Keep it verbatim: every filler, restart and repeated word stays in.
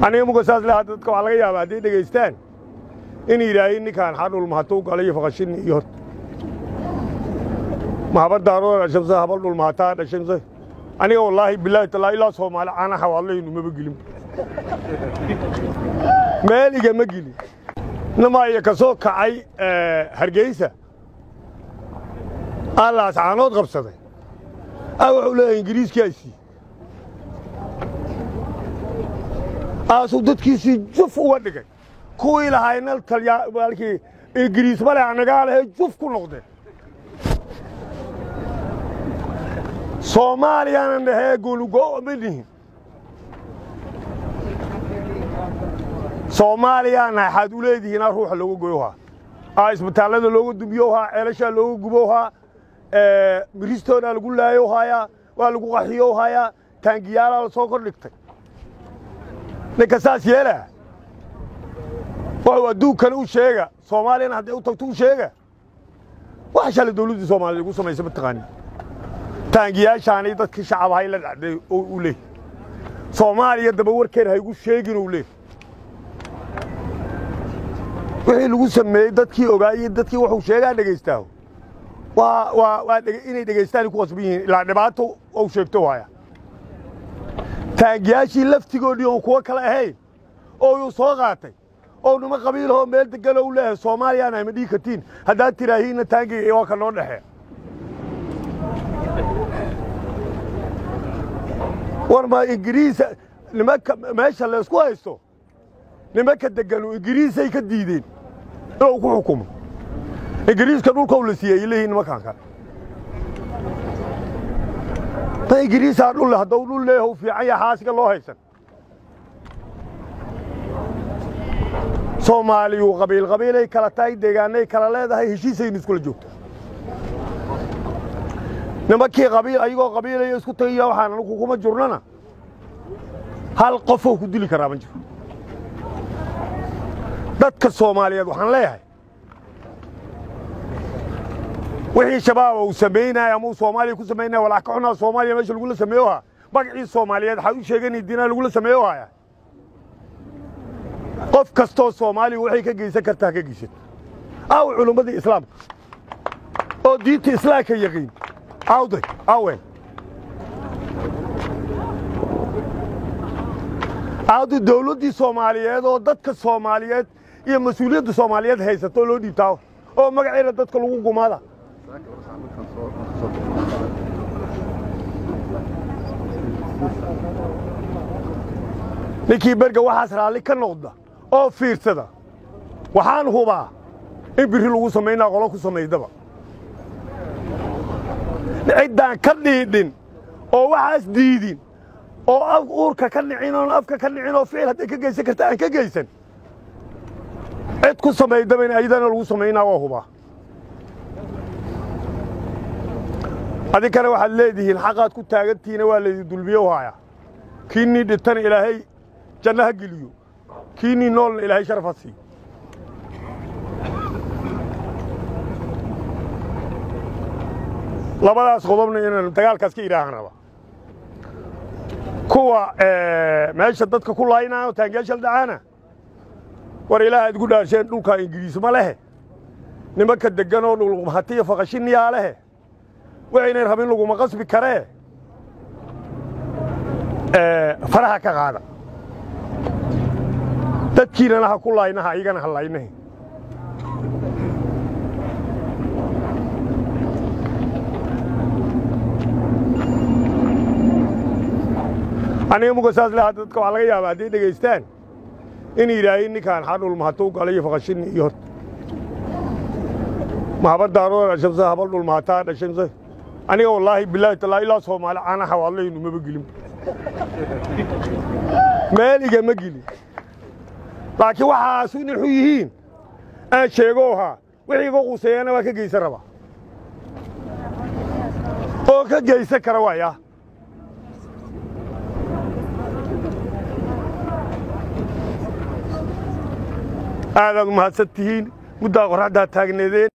aniga mugasaas la dadka waxa laga yaabaa haday dhageystaan in ilaahay ninkaan xadul mahatu galay faqashin iyo mahabar daaro shamsa habal dul mahata dhashamsa aniga wallahi billahi ta'ala ila Soomaali ana xawaalaynu ma bagilin meeliga ma gili nama ay ka soo kacay Hargeysa Allah saanood qabsaday aw wuxuu leeyahay Ingiriiskiisi aasuu dadkiisii juf uga dhigay kuwii lahaayna talya balkii Ingiriis ma leh anaga leh juf ku noqday Soomaaliya ndahay gulugo midii Soomaaliya naxad u leedihiin ruux lagu gooyoha aa isbitaalada loogu dubiyoha ceelasha loogu guboha ee miristoona lagu laayo haya waa lagu qaxiyo haya taangiyaala la soo kordhigtay ninka saas yeela waa duukan u sheega Soomaaliya hadii uu tagto u sheega waxa shalay dawladda Soomaaliya ugu sameysay mataqaani taangiyaashaani dadka shacabka ay la dhacday oo u leey Soomaaliya daba warkeed hay ugu sheegin oo leey wixii lagu sameeyay dadkii ogaayay dadkii wuxuu sheegaa dhageystaa waa waa inay dhageystaan ku qasbiyin ilaa dhibaato oo sheegto waaya taangiyaashii laftigoodii oo kuwa kale ahay oo uu soo qaatay oo nima qabiilho meel degan oo leeyahay Soomaaliya ay madii katiin hadaa tiraahiina taangi oo ka noo dhaxay warma Ingiriis nimanka meesha la isku haysto nimanka degan oo Ingiriis ay ka diideen oo ku xukumo Ingiriiska dhulka uu la siiyay leeyahay nimanka kale ta Ingiriis aan dhul haduu dhul leeyahay fiican yahay xaasiga loo haysan Soomaaliyu qabiil qabiil ay kala taay deegaanay kala leedahay heshiisayna isku la joogto nimankii qabiil ayagoo qabiil ay isku tagay waxaan anigu kuma jurnana hal qof oo ku dili karaa ma jiro dadka Soomaaliyeed waxaan leeyahay wixii shabaab uu sameeyay ama Soomaaliya ku sameeyay walaal ka xunaa Soomaaliya meesha lagu la sameeyo bagci Soomaaliyeed waxa uu sheegay in diina lagu la sameeyo haya qof kasto Soomaali waxay ka geysan kartaa ka geysan aw culimada islaamka oo diinta islaamka yaqeen awday awen awdu dawladda Soomaaliyeed oo dadka Soomaaliyeed iyo mas'uuliyadda Soomaaliyeed haysato loo dhiibtaa oo magaceeda dadka lagu gumaada ninkii berga waxaas raali ka noqda oo fiirsada waxaan hubaa in biri lagu sameeyna qolo ku sameeydaba ciidan ka dhiidin oo waxaas diidin oo af uurka ka nicin oo afka ka nicin oo ficil haday ka geysan kartaa aan ka geysan cid ku sameeydaba in ayadana lagu sameeyna waa hubaa adikana waxaad leedihiin xaqaad ku taagantiina waa leedii dulmiyo haya kiini dhitan ilaahay jannaha geliyo kiini nool ilaahay sharafasi labadaas qodobna inaan dagaalkaas ka iraahanaba kuwa ee meesha dadka ku laaynayo taangeeshal dhacaana war ilaahay ugu dhaarsheen dhulka Ingiriis ma leh nimanka degan oo dhul hatiya faqashin yaa leh waxayna rabin lagu ma qasbi karee ee faraha ka qaada dadkiina ha ku laaynaha ayagana ha laaynahay aniga mugasaas la dadka waxa laga yaabaa haday dhageystaan in ilaahay ninkaan xadul mahatu galay faqashin iyo mahabar daaro shamsa habal dul mahata dhashamsa aniga wallahi billahi ta'ala ila Soomaali ana xawaalaynu ma bagilin meeliga ma gili laakiin waxa suuni xuyihiin aan sheegoha wixii ugu quseeyana waa ka geysan raba oo ka geysan kara waaya aad aad mahadsantihiin muddo qorraxda taagneedeen